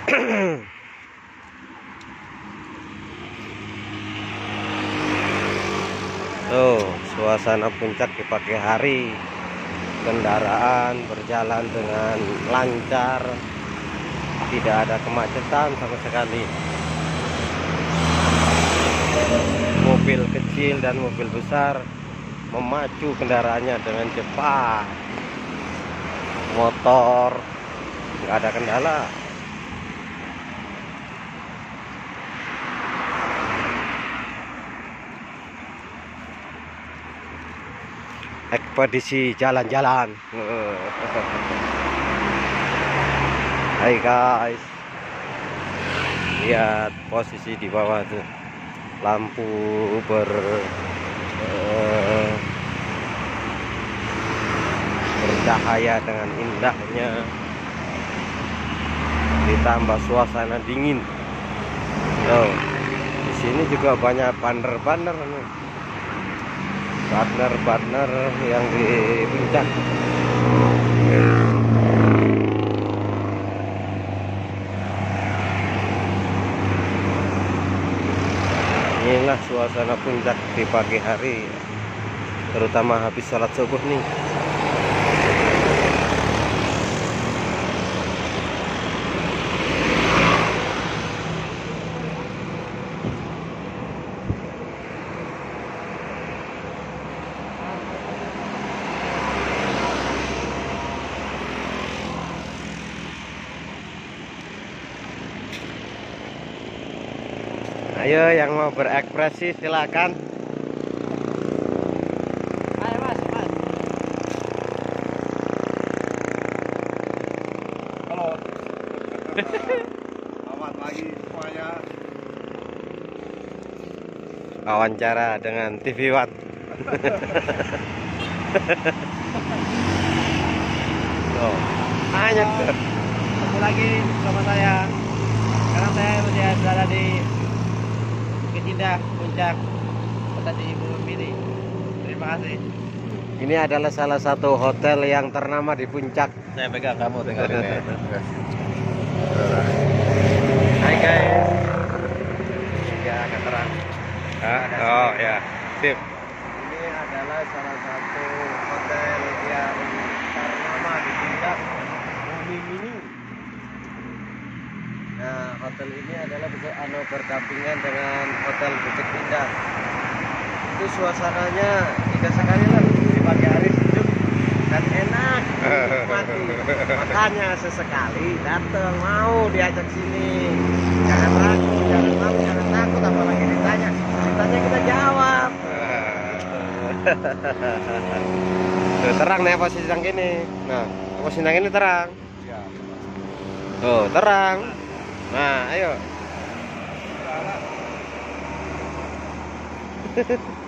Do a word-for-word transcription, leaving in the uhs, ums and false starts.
Tuh, suasana puncak di pagi hari, kendaraan berjalan dengan lancar, tidak ada kemacetan sama sekali. Mobil kecil dan mobil besar memacu kendaraannya dengan cepat. Motor nggak ada kendala. Ekspedisi jalan-jalan. Hai guys, lihat posisi di bawah tuh, lampu ber eh, bercahaya dengan indahnya, ditambah suasana dingin. Tuh, di sini juga banyak banner-banner nih. Partner-partner yang di puncak. Inilah suasana puncak di pagi hari, terutama habis sholat subuh nih. Ayo yang mau berekspresi silakan. Ayo mas, mas. Halo. Selamat pagi semuanya. Wawancara dengan T V Watt. Oh, banyak tuh. Ketemu lagi sama saya. Sekarang saya sudah berada di Bukit Indah, Puncak, Kota Cibubur. Terima kasih. Ini adalah salah satu hotel yang ternama di puncak. Saya pegang, kamu dengerin ya. Hai guys. Ya, agak terang. Hah? Oh ya, sip. Ini adalah salah satu hotel yang ternama di puncak, Bumi Mini. Nah, hotel ini adalah anu berdampingan dengan Hotel Bukit Indah. Itu suasananya tiga sekali lah, di pagi hari sejuk dan enak dinikmati. Makanya sesekali datang, mau diajak sini. Jangan ragu, jangan malu, jangan takut, apalagi ditanya. Ditanya kita jawab. Tuh, terang nih posisi yang gini. Nah, posisi yang ini terang. Ya. Tuh, terang. Nah, ayo.